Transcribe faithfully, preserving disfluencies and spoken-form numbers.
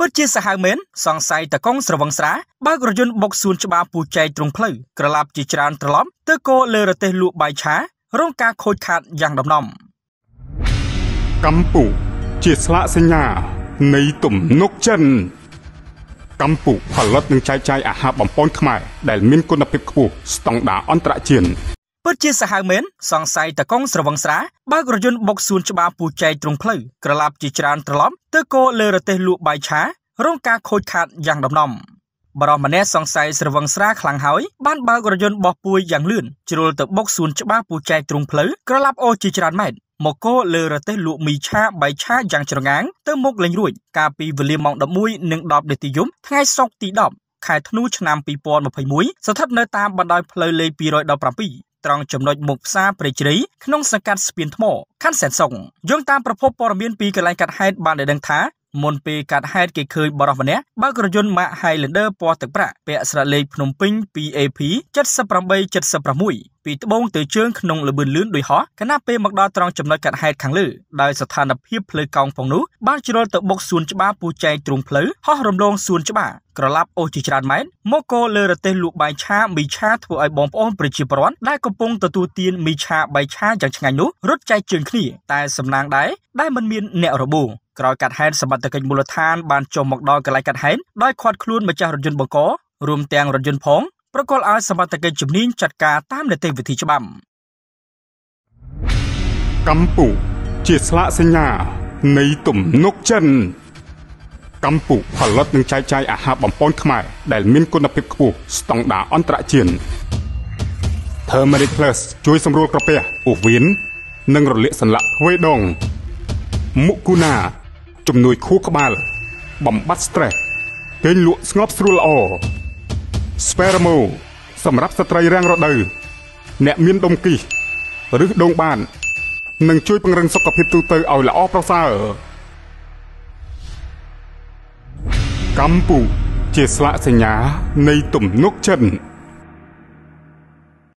ពិតជាសាហាវមែនសង្ស័យតកងស្រវឹងស្រាបើករយន្តបុកសួនច្បារពូចែកត្រង់ផ្លូវក្រឡាប់ជាច្រើនត្រឡប់ទៅគោលើរទេសលក់បាយឆារងការខូចខាតយ៉ាងដំណំកម្ពុជាស្លាកសញ្ញានៃទំនុកចិនកម្ពុជាផលិតនិងចែកចាយអាហារបំពន់ខ្មែរដែលមានគុណភាពខ្ពស់ស្តង់ដារអន្តរជាតិពិតជាសាហាវមែនសង្ស័យតកងស្រវឹងស្រាបើករយន្តបុកសួនច្បារពូចែកត្រង់ផ្លូវក្រឡាប់ជាច្រើនត្រឡប់ទៅគោលើរទេសលក់បាយឆារងការខូចខាតយ៉ាងដំណំបរិម្នាក់សង្ស័យស្រវឹងស្រាខ្លាំងហើយបានបើករយន្តបោះពួយយ៉ាងលឿនជ្រុលទៅបុកសួនច្បារពូចែកត្រង់ផ្លូវក្រឡាប់អូជាច្រើនម៉ែត្រមកគោលើរទេសលក់មីឆាបាយឆាយ៉ាងច្រងាងទៅមុខលេងរួចកាលពីវេលាម៉ោងដប់មួយនិងដប់នាទីយប់ថ្ងៃសុក្រទីដប់ខែធ្នូឆ្នាំពីរពាន់ម្ភៃមួយ ស្ថិតនៅតាមបណ្ដោយផ្លូវលេខពីរដប់ប្រាំពីរត្រង់ចំណុចមុខផ្សារព្រៃជ្រៃក្នុងសង្កាត់ស្ពានថ្មខណ្ឌសែនសុងយោងតាមប្រភពព័ត៌មានពីកន្លែងកាត់ហេតុបានដឹងថាមុនពេលកាត់ហេតុគេឃើញបរិសម្នាក់បើករយន្តម៉ាក Highlander ពណ៌ទឹកប្រាក់ពាក់ស្លាកលេខភ្នំពេញ ពី អេ ភី เจ็ดแปด เจ็ดหก ពីត្បូងទៅជើងក្នុងលបឿនលឿនដោយហោះខណៈពេលមកដល់ត្រង់ចំណុចកាត់ហេតុខាងលើដោយស្ថានភាពផ្លូវកោងផងនោះបានជ្រុលទៅបុកសួនច្បារពូចែកត្រង់ផ្លូវហោះរំលងសួនច្បារក្រឡាប់អូសជាច្រើនម៉ែត្រមកគោលើរទេសលក់បាយឆាមីឆាធ្វើឲ្យបងប្អូនប្រជាពលរដ្ឋដែលកំពុងទទួលទានមីឆាបាយឆាយ៉ាងឆ្ងាញ់នោះរត់ចែកជើងគ្នាតែសំណាងដែរដែលមិនមានអ្នករបួសក្រោយកាត់ហេតុសមត្ថកិច្ចមូលដ្ឋានបានចុះមកដល់កន្លែងកាត់ហេតុដោយឃាត់ខ្លួនម្ចាស់រថយន្តបង្ករួមទាំងរថយន្តផងប្រកល់ឲ្យសមត្ថកិច្ចជំនាញចាត់ការតាមនីតិវិធីច្បាប់កម្ពុជាស្លាកសញ្ញានៃទំនុកចិនកម្ពុជាផលិតនិងចែកចាយអាហារបំពន់ខ្មែរដែលមានគុណភាពខ្ពស់ស្តង់ដារអន្តរជាតិ Turmeric Plus ជួយសម្រួលក្រពះពោះវៀននិងរលាកសន្លាក់ទ្វេដងមុគូណាជំនួយខួរក្បាលបំបត្តិ stress គេងលក់ស្ងប់ស្រួលល្អ Spermo សម្រាប់ស្ត្រីរាំងរដូវអ្នកមានដុំគីសឬដងបាននឹងជួយពង្រឹងសុខភាពទូទៅឲ្យល្អប្រសើរកម្ពុជាជាស្លាកសញ្ញានៃទំនុកចិន